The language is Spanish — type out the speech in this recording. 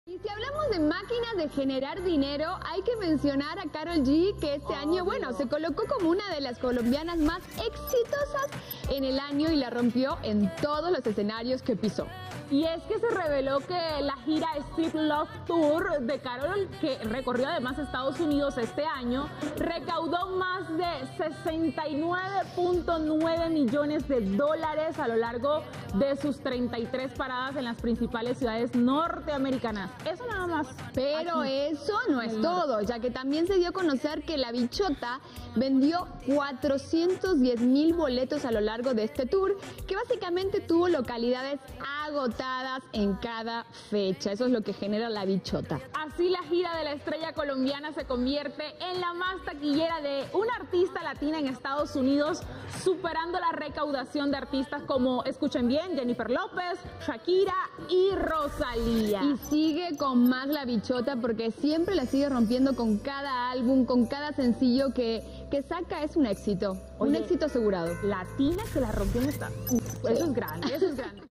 Y si hablamos de máquinas de generar dinero, hay que mencionar a Karol G, que este año, se colocó como una de las colombianas más exitosas en el año y la rompió en todos los escenarios que pisó. Y es que se reveló que la gira Street Love Tour de Karol, que recorrió además Estados Unidos este año, recaudó más de 69.9 millones de dólares a lo largo de sus 33 paradas en las principales ciudades norteamericanas. Eso nada más. Pero aquí, eso no es todo, ya que también se dio a conocer que la bichota vendió 410,000 boletos a lo largo de este tour, que básicamente tuvo localidades agotadas en cada fecha. Eso es lo que genera la bichota. Así la gira de la estrella colombiana se convierte en la más taquillera de una artista latina en Estados Unidos, superando la recaudación de artistas como, escuchen bien, Jennifer López, Shakira y Rosalía. Y sigue con más la bichota porque siempre la sigue rompiendo con cada álbum, con cada sencillo que saca. Es un éxito, un éxito asegurado. Latina que la rompió en esta. Eso es grande, eso es grande.